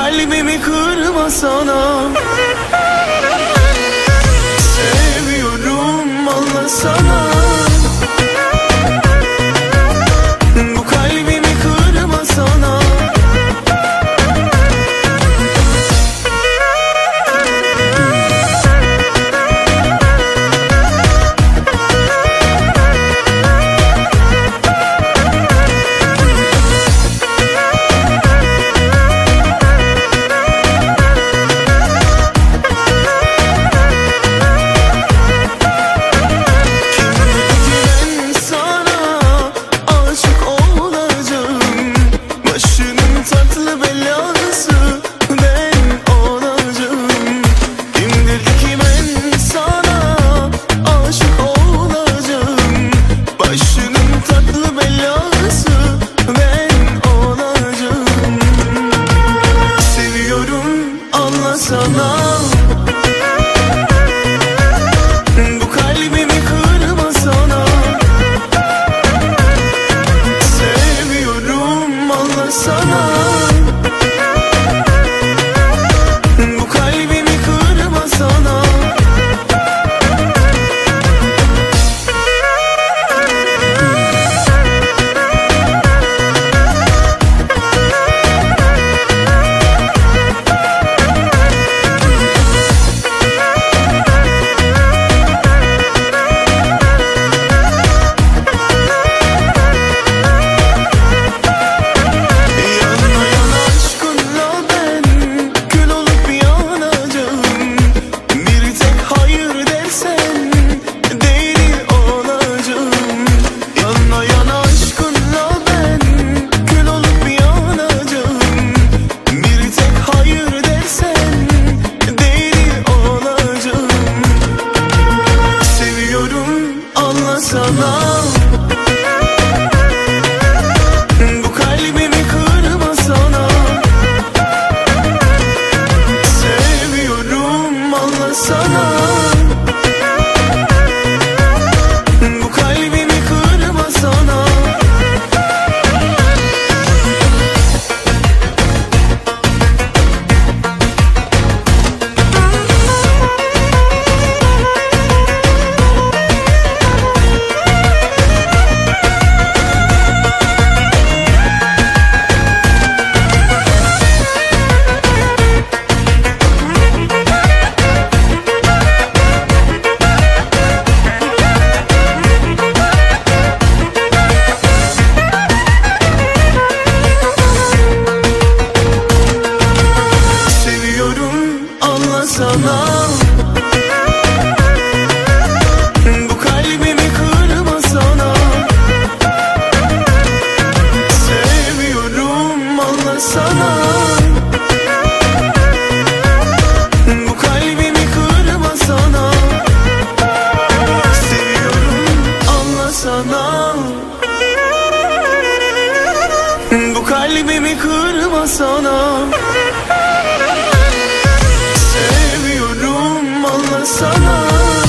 kalbimi kırmasana. Seviyorum anlasana. Bu kalbimi kırmasana. Bu kalbimi kırmasana. Seviyorum anlasana.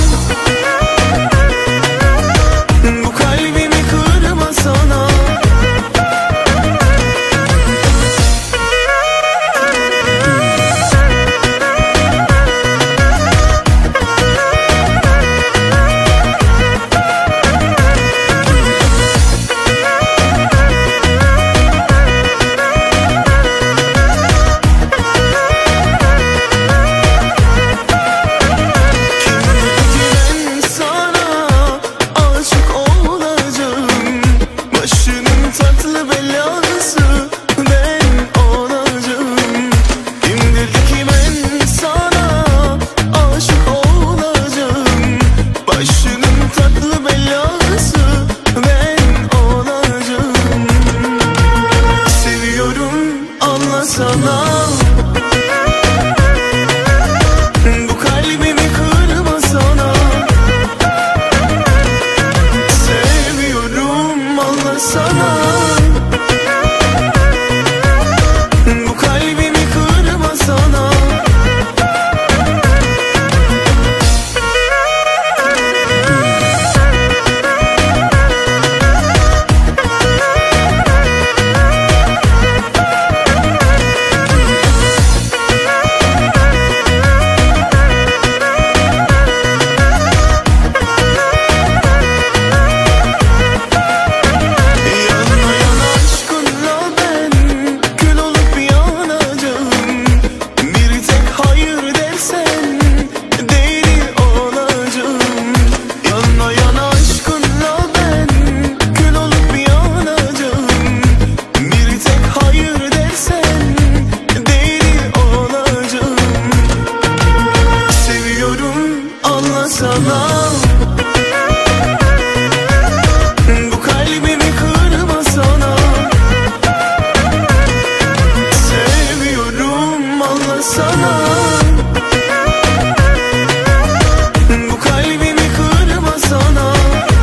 Bu kalbimi kırmasana. Bu kalbimi kırmasana. Seviyorum anlasana. Bu kalbimi kırmasana. anlasana. Bu kalbimi kırmasana.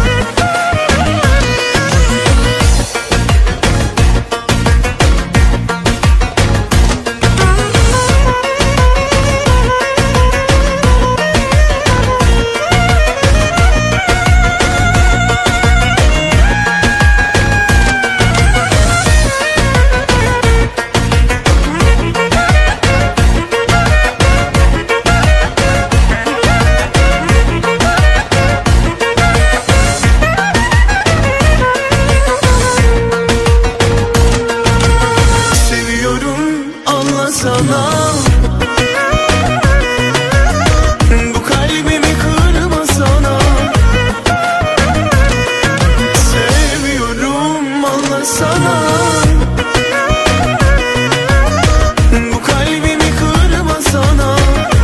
Sana bu kalbimi kırmasana. Seviyorum anlasana. Bu kalbimi kırmasana.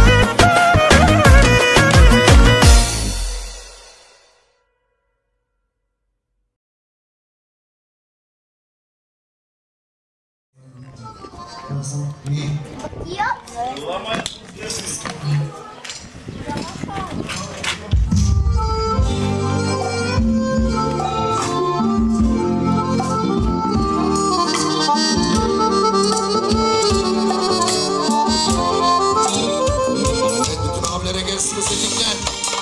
Bütün abilere gelsin seninle.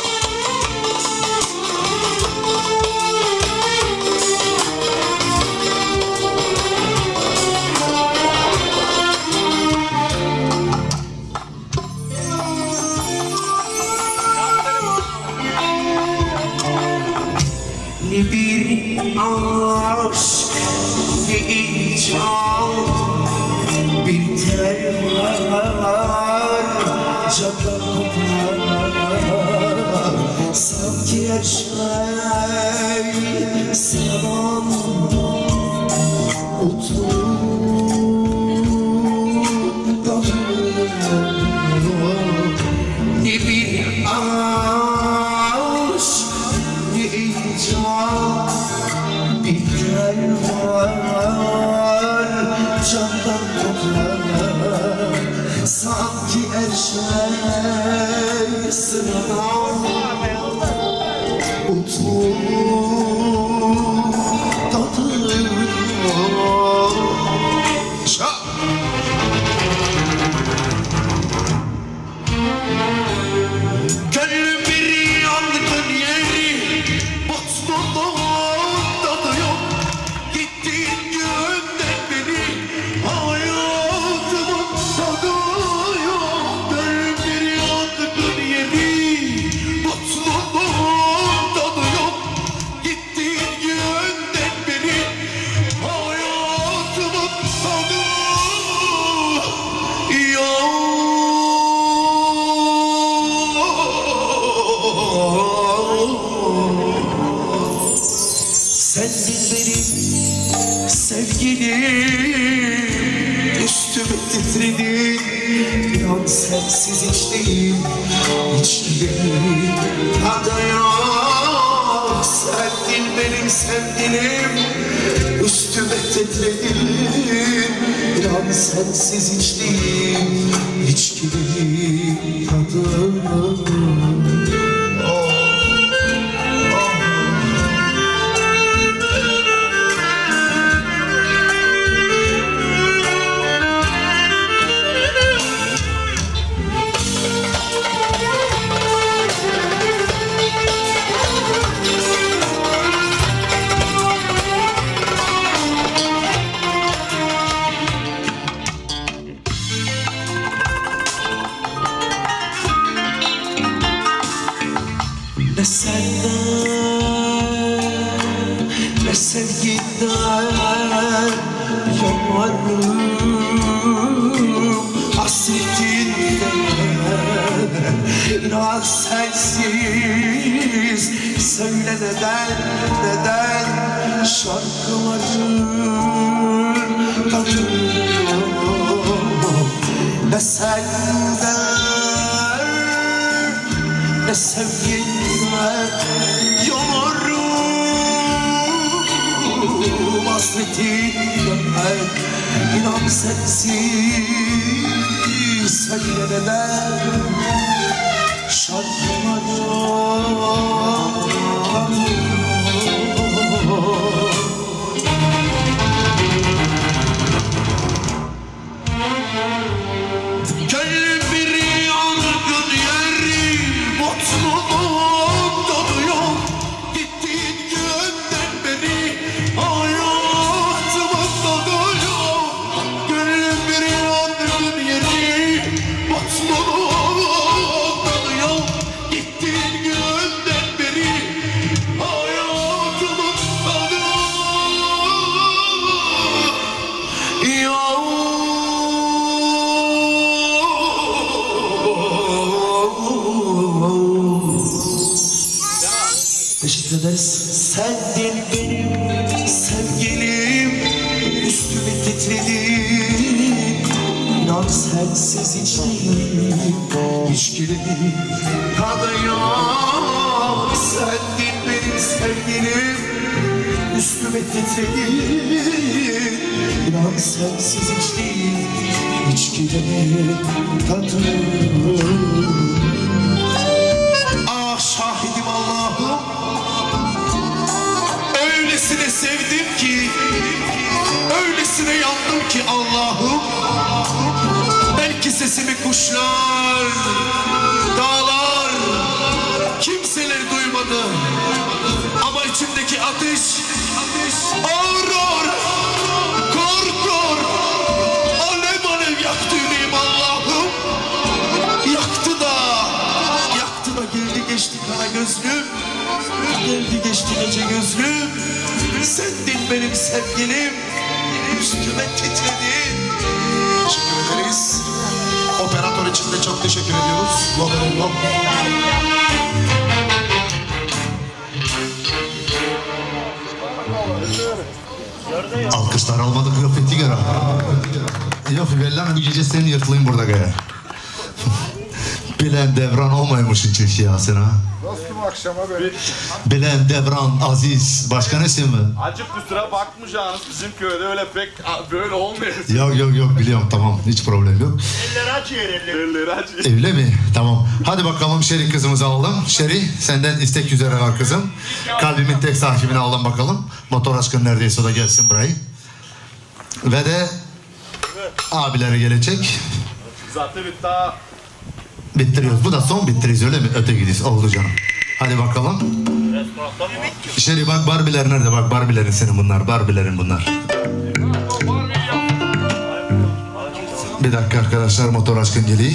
Ne bir aşk, ne icap, bir tel var, canla kopar. Sanki her şey zaman oturup ne bir aşk, ne icap, bir tel var, candan kopar. Sanki her şey sıradan oturup tadıyor. Gönlüm bir yangın yeri, mutluluğun tadı yok. Gittiğin günden beri hayatımın tadı yok. Gönlüm bir yangın yeri, mutluluğun tadı yok. Gittiğin günden beri hayatımın tadı yok. Sendin benim sevgilim, üstüme titredin. Bir an sensiz hiç değil, hiç değil. Tadı yok. Sendin benim sevgilim, üstüme titredin. Bir an sensiz hiç değil, hiç değil. Tadı yok. Ne senden ne sevginden yanarım hasretinden. İnan sensiz söyle neden şarkıların tadı yok. Ne senden ne sevginden yanarım hasretinden. İnan sensiz sen yine de gönlüm bir yangın yeri, mutluluğum doluyor. Gittiğin günden beri hayatımın doluyor. Gönlüm bir yangın yeri, mutluluğum doluyor. Gittiğin günden beri hayatımın doluyor. Teşekkür ederiz. Sendin benim sevgilim, üstüme titredin. İnan sensiz hiç değilim, hiç gülüm tadı yok. Sendin benim sevgilim, üstüme titredin. İnan sensiz hiç değil, hiç gülüm tadı yok. Ah şahidim Allah'ım, öylesine sevdim ki, öylesine yandım ki Allah'ım. Belki sesimi kuşlar, dağlar, kimseler duymadı. Ama içimdeki ateş ağır, kor, alev alev yaktı yüreğim Allah'ım. Yaktı da geldi geçti kara gözlüm. Geldi geçti gece gözlüm. Sendin benim sevgilim, üstüme titredin. Teşekkür ederiz. Operatör için de çok teşekkür ediyoruz. Alkışlar almadı kıyafeti göre. Yok Vellan bu gece seni yırtılayım burada gaya. Bilen devran olmaymış için şiasına. Dostum akşama böyle. Bilen devran Aziz. Başka nesin mi? Acık kusura bakmayacağınız bizim köyde öyle pek böyle olmuyor. Yok biliyorum tamam hiç problem yok. Elleri acıyor elleri acıyor. Evli mi? Tamam. Hadi bakalım Şeri kızımızı alalım. Şeri senden istek üzere var kızım. Kalbimin tek sahibini alalım bakalım. Motor aşkın neredeyse o da gelsin burayı. Ve de abileri gelecek. Zaten bir daha Bittiriyoruz. Bu da son bittiriyoruz öyle mi? Öte gidiyoruz. Oldu canım. Hadi bakalım. Şeri bak Barbie'ler nerede? Bak Barbie'lerin senin bunlar. Barbie'lerin bunlar. Bir dakika arkadaşlar motor aşkın geliyor.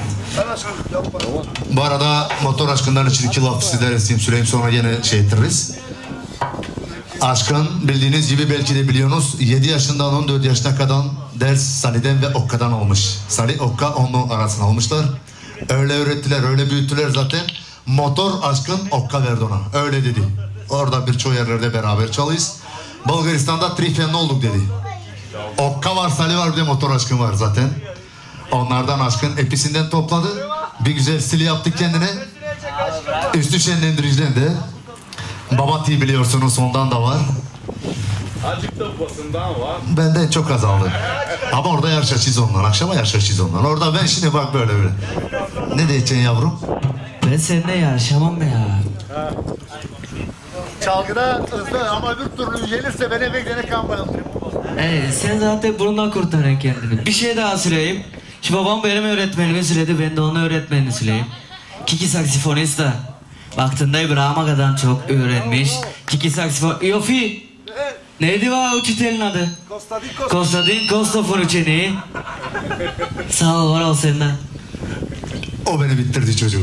Bu arada motor aşkından için 2 laf sizlere söyleyeyim sonra yine şey ettiririz. Aşkın bildiğiniz gibi belki de biliyorsunuz 7 yaşından 14 yaşına kadar ders Salih'den ve Okka'dan almış. Salih Okka onun arasına almışlar. Öyle öğrettiler, öyle büyüttüler zaten. Motor aşkın Okka verdi ona. Öyle dedi. Orada birçok yerlerde beraber çalıyız. Bulgaristan'da trifenli olduk dedi. Okka var, Salih var, bir de motor aşkın var zaten. Onlardan aşkın episinden topladı. Bir güzel stili yaptık kendine. Üstü şenlendiriciden de. Babati biliyorsunuz ondan da var. acık da basından var. Benden çok azaldı. Ama orada yarışacağız ondan. Akşama yarışacağız ondan. Orada ben şimdi bak böyle. Ne diyeceksin yavrum? Ben seninle yarışamam be ya. Çalgıda hızlı ama bir türlü gelirse ben eve gidene kan bayıltırım. Sen zaten bununla kurtarın kendini. Bir şey daha söyleyeyim. Şu babam benim öğretmenimi söyledi, ben de onun öğretmenini söyleyeyim. Kiki saksafonist da. Baktığında İbrahim'a kadar çok öğrenmiş. Kiki saksafon... Yofi! Neydi va uçitelin adı? Kostadin Kostofonuçeni. Sağ ol, var ol senden. O beni bitirdi çocuğum.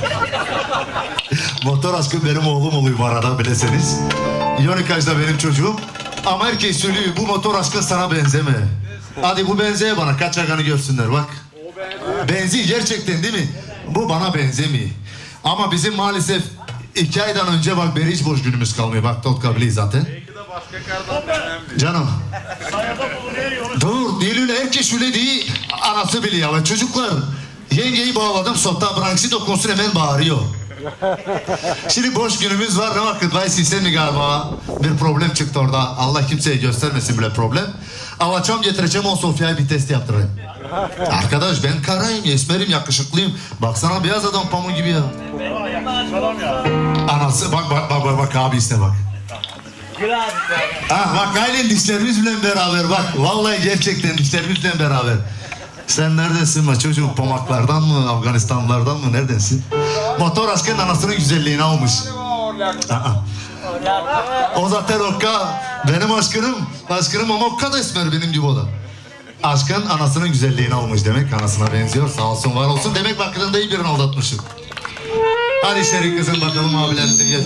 Motor aşkım benim oğlum oluyor bu arada bileseniz. Yonikaj da benim çocuğum. Ama herkes söylüyor bu motor aşkın sana benzeme. Hadi bu benzeye bana kaç akanı görsünler bak. Benziyor gerçekten değil mi? Bu bana benzemiyor. Ama bizim maalesef 2 aydan önce bak beri hiç boş günümüz kalmıyor. Bak Totka biliyor zaten. Belki de başka kardan önemli. Canım. Dur dilüyle herkes öyle değil. Anası biliyor ama çocuklar. Yengeyi bağladım sota branksi dokunsun hemen bağırıyor. Şimdi boş günümüz var ne vakit var sizden mi galiba bir problem çıktı orada. Allah kimseye göstermesin bile problem. Alacağım getireceğim on Sofya'ya bir test yaptırayım. Arkadaş ben karayım, esmerim, yakışıklıyım. Baksana beyaz adam pamuk gibi ya. Anası bak abi iste bak. Ah bak aynen dişlerimizle beraber bak. Vallahi gerçekten dişlerimizle beraber. Sen neredesin be çocuğum? Pamaklardan mı? Afganistanlardan mı? Neredesin? Motor aşkın anasının güzelliğini almış. O zaten okka. Benim aşkınım ama okka da esmer benim gibi o da. Aşkın anasının güzelliğini almış demek. Anasına benziyor. Sağ olsun var olsun. Demek vaktinde iyi birini aldatmışım. Hadi içeri kızım bakalım abiler. Gel.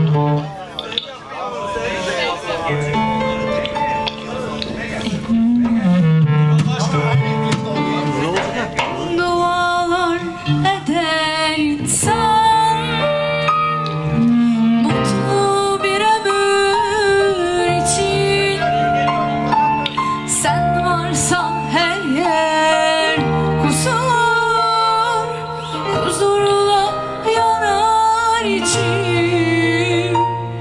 Dualar eder insan, mutlu bir ömür için. Sen varsan her yer huzurla yanar için.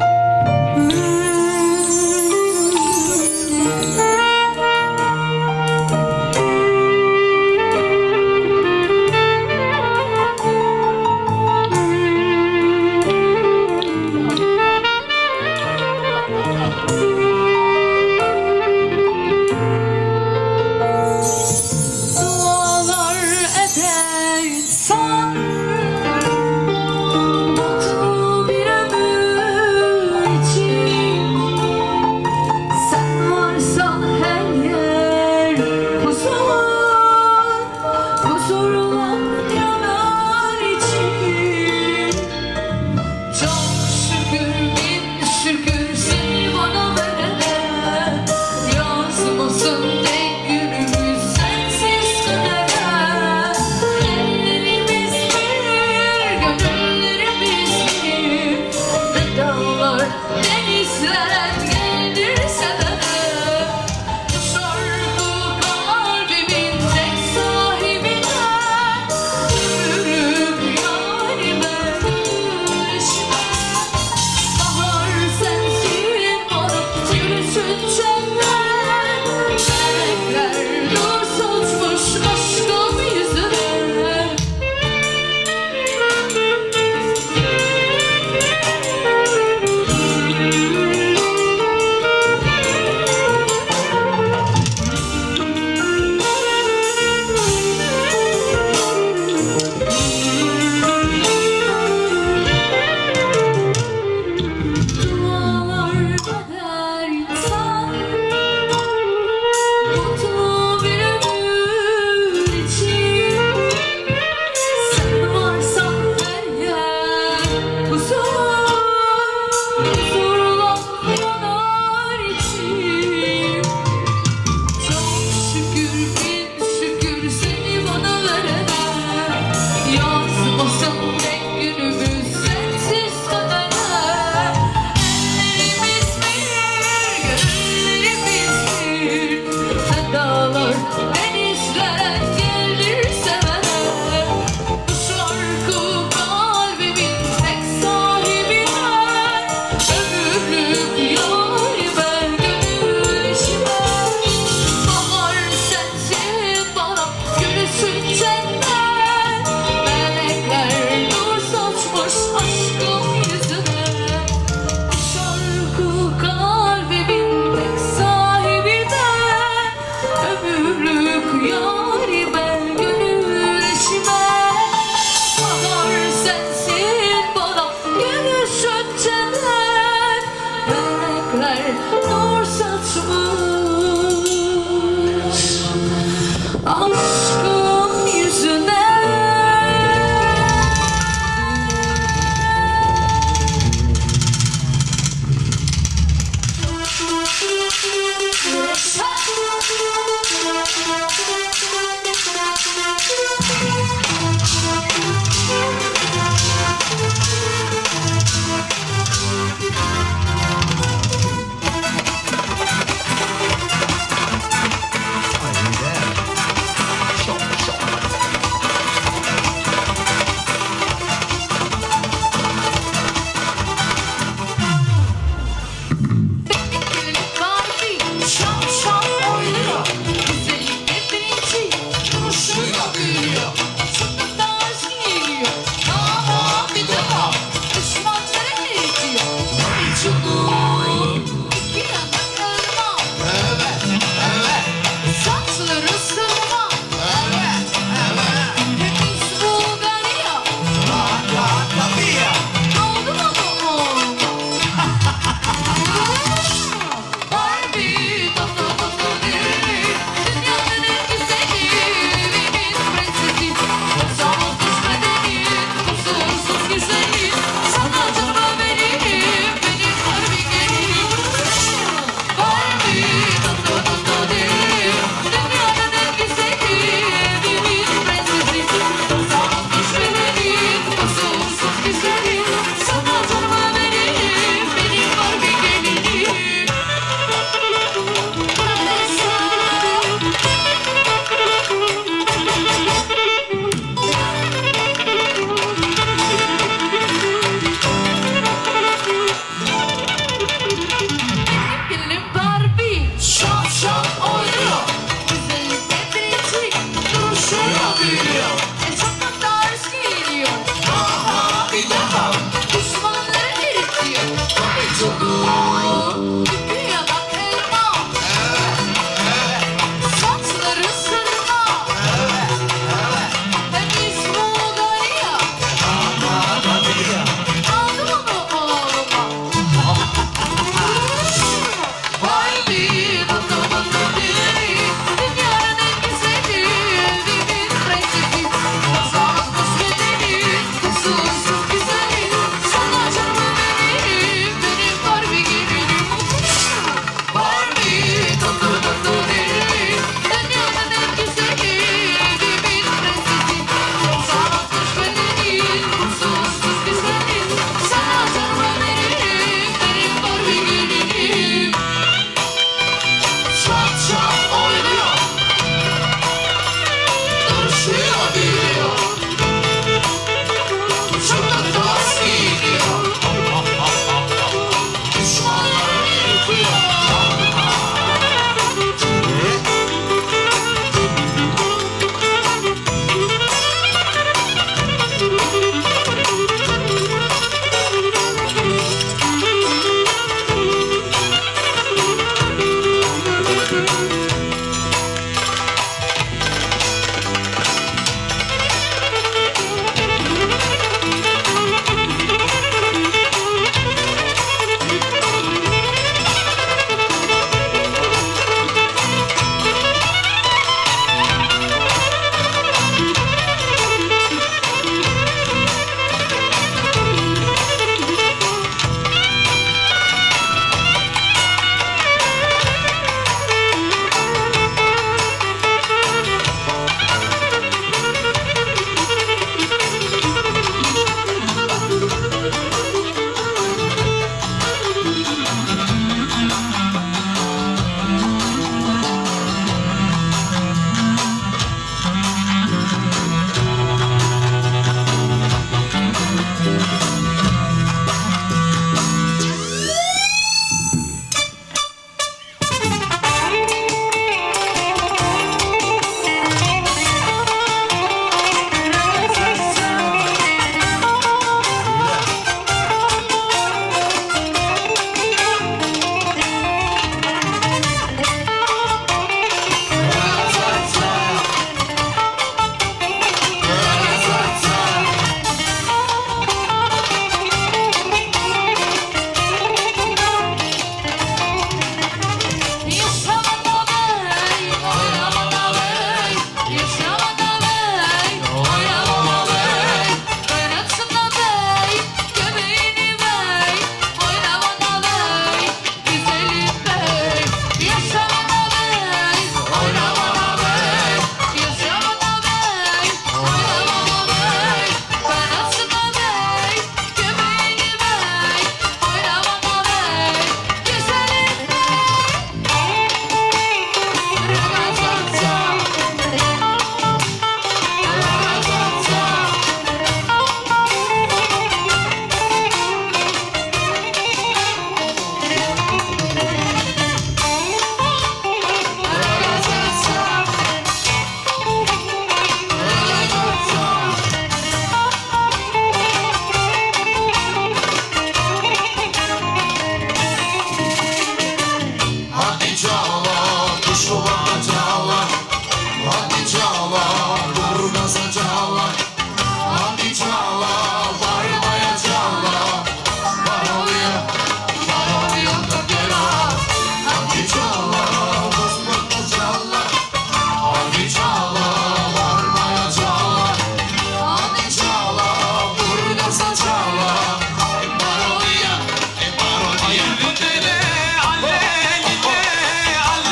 çala, hadi çala, varmaya çala, varolya da gera, hadi çala, bozmakla çala, hadi çala, varmaya çala, hadi çala, buradasa çala, varolya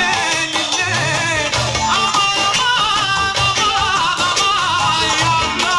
Alelile, aman aman aman aman, yanlar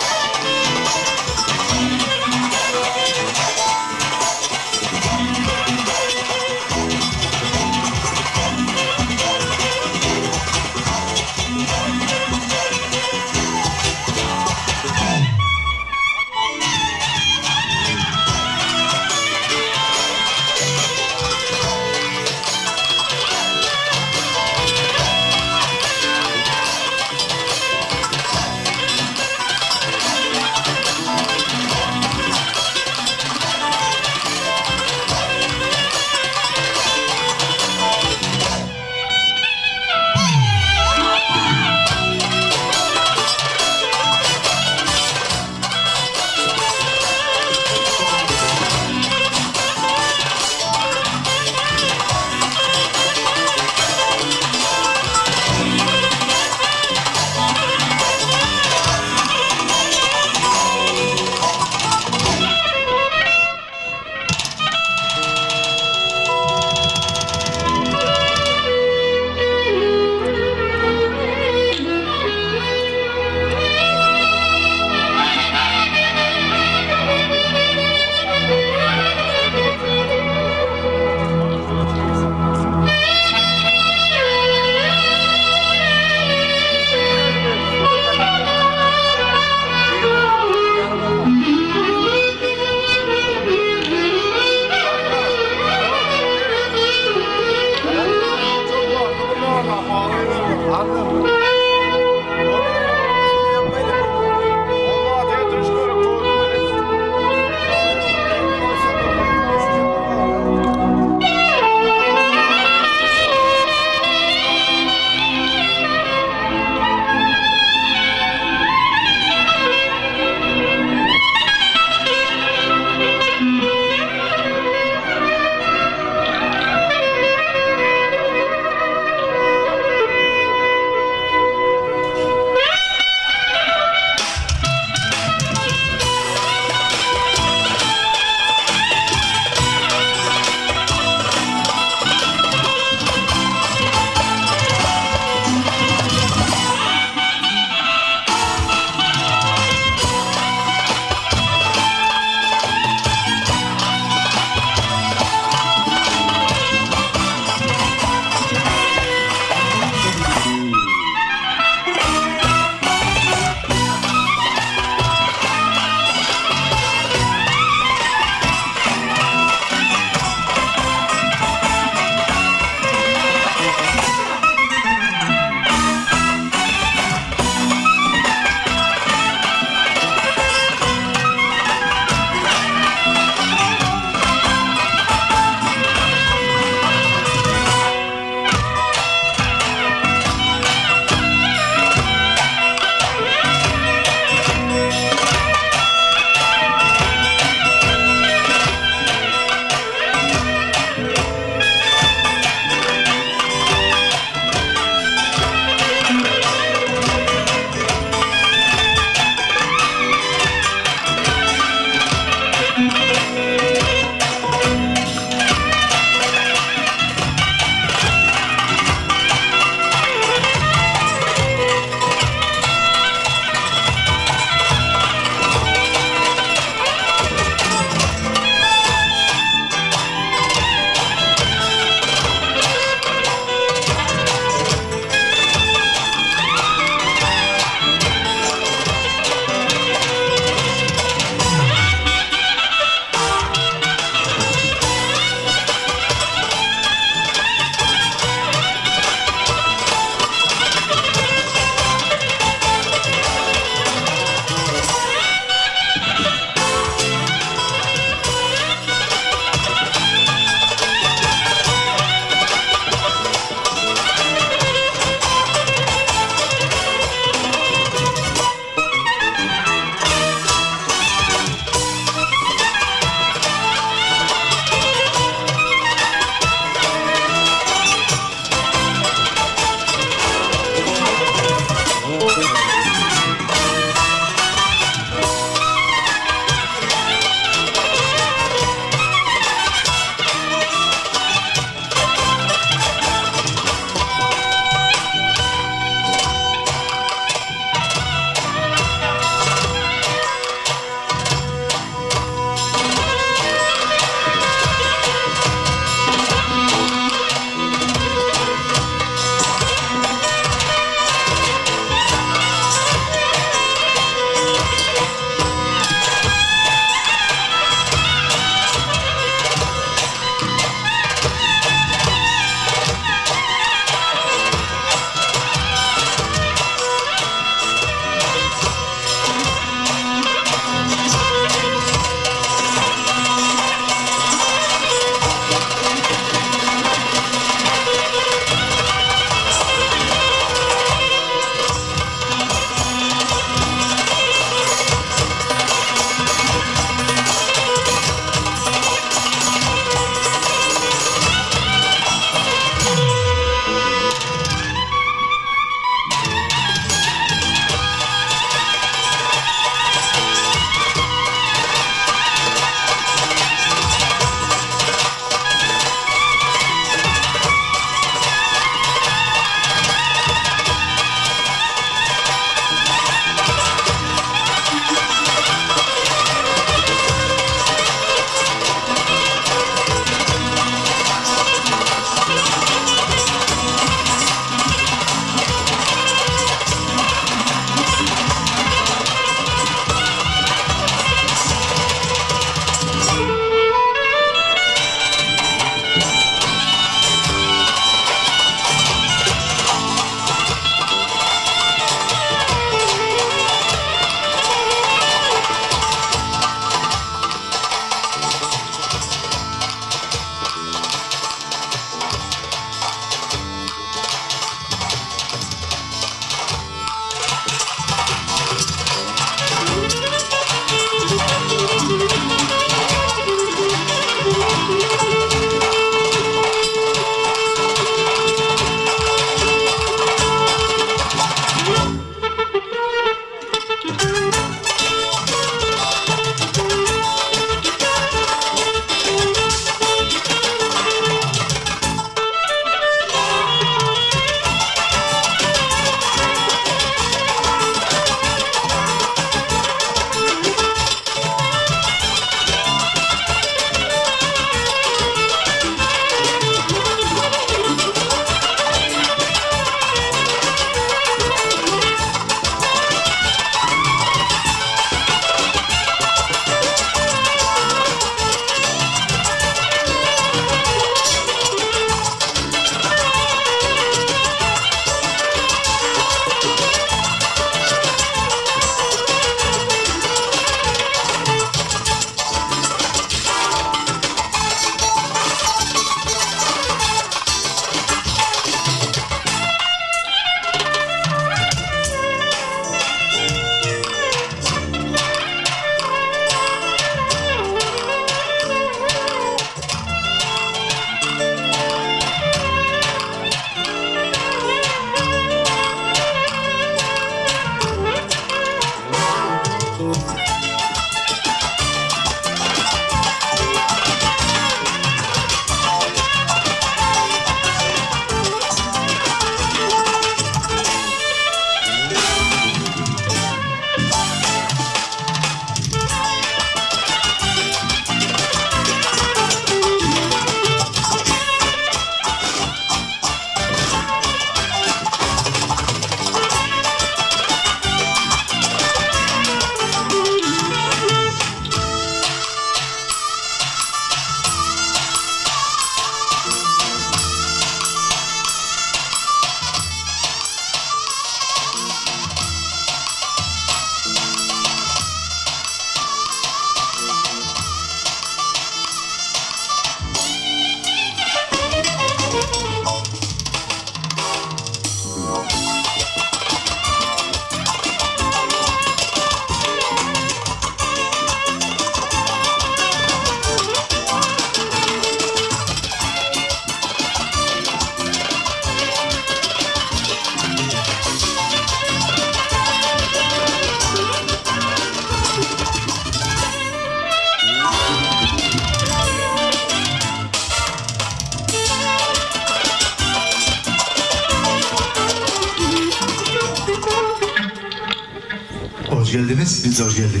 hoş geldiniz. Biz de hoş geldik.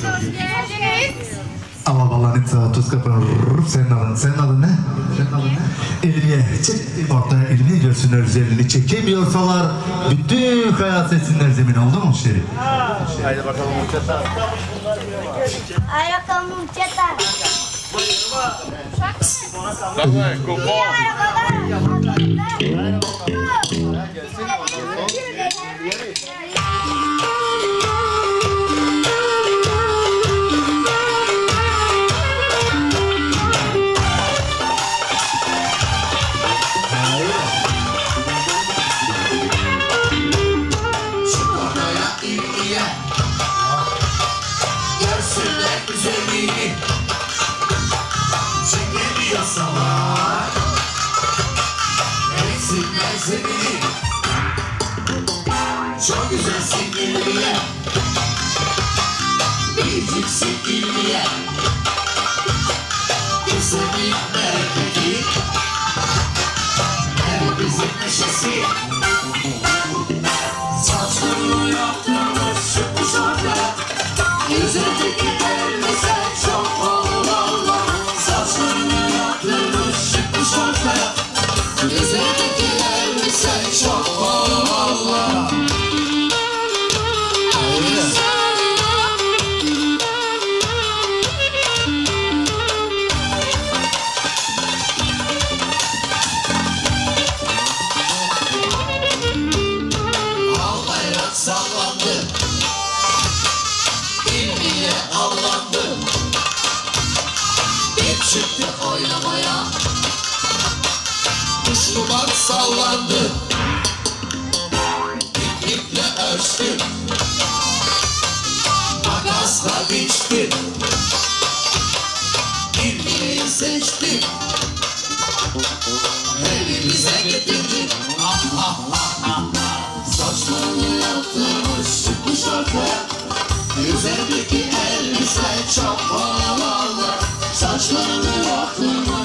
Ama balanita tuz kapan. Senin adın ne? İlmiye. Çek ortaya ilmiye görsünler üzerinde. Çekemiyorsalar bütün hayat etsinler zemin, oldu mu Şerif? Haydi bakalım Muhçeta. Ay bakalım Muhçeta. Davay, kupon. Görsünler güzelliğini, çekemiyorsalar eksinler zemini. Çok güzelsin ilmiye, biriciksin ilmiye. Güzellik bereketi, hepimizin neşesi. Saçlarını yaptırmış çıkmış ortaya, yüzündeki elbise çok havalı. Saçlarını yaptırmış çıkmış ortaya, yüzündeki elbise çok havalı. Al bayrak sallandı, ilmiye avlandı. Bir çıktı oynamaya, Müslüman sallandı. İple ölçtü, makasla biçti. İlmiyeyi seçti, evimize getirdi. Ah ah ah ah. Saçlarını yaptırmış çıkmış ortaya, üzerindeki elbise çok havalı. Saçlarını yaptırmış